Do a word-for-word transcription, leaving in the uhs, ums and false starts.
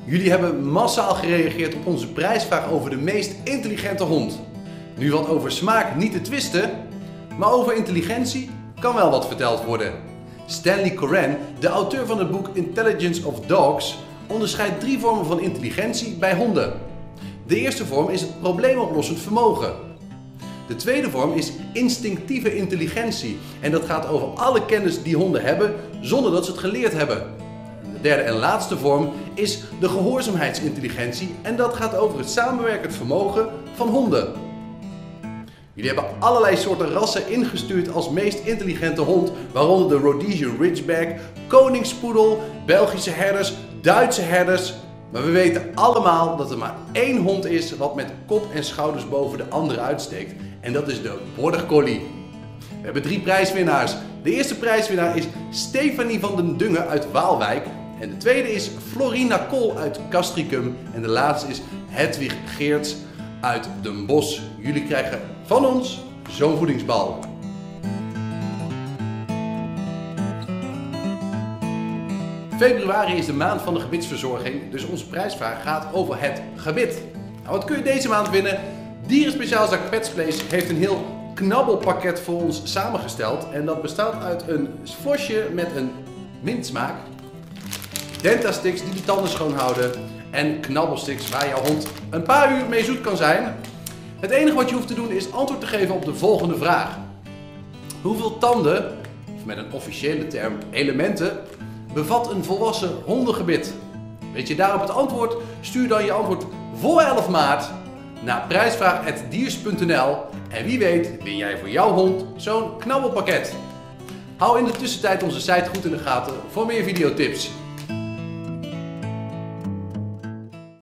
Jullie hebben massaal gereageerd op onze prijsvraag over de meest intelligente hond. Nu wat over smaak niet te twisten, maar over intelligentie kan wel wat verteld worden. Stanley Coren, de auteur van het boek Intelligence of Dogs, onderscheidt drie vormen van intelligentie bij honden. De eerste vorm is het probleemoplossend vermogen. De tweede vorm is instinctieve intelligentie en dat gaat over alle kennis die honden hebben zonder dat ze het geleerd hebben. De derde en laatste vorm is de gehoorzaamheidsintelligentie en dat gaat over het samenwerkend vermogen van honden. Jullie hebben allerlei soorten rassen ingestuurd als meest intelligente hond, waaronder de Rhodesian Ridgeback, koningspoedel, Belgische herders, Duitse herders. Maar we weten allemaal dat er maar één hond is wat met kop en schouders boven de andere uitsteekt. En dat is de Border Collie. We hebben drie prijswinnaars. De eerste prijswinnaar is Stefanie van den Dungen uit Waalwijk. En de tweede is Florina Kool uit Castricum. En de laatste is Hedwig Geerts uit Den Bosch. Jullie krijgen van ons zo'n voedingsbal. Februari is de maand van de gebitsverzorging, dus onze prijsvraag gaat over het gebit. Nou, wat kun je deze maand winnen? Dierenspeciaalzaak Pets Place heeft een heel knabbelpakket voor ons samengesteld. En dat bestaat uit een flosje met een mintsmaak, Dentastix die de tanden schoon houden en knabbelsticks waar jouw hond een paar uur mee zoet kan zijn. Het enige wat je hoeft te doen is antwoord te geven op de volgende vraag. Hoeveel tanden, of met een officiële term elementen, bevat een volwassen hondengebit? Weet je daarop het antwoord? Stuur dan je antwoord voor elf maart naar prijsvraag apenstaartje diers punt n l en wie weet win jij voor jouw hond zo'n knabbelpakket. Hou in de tussentijd onze site goed in de gaten voor meer videotips.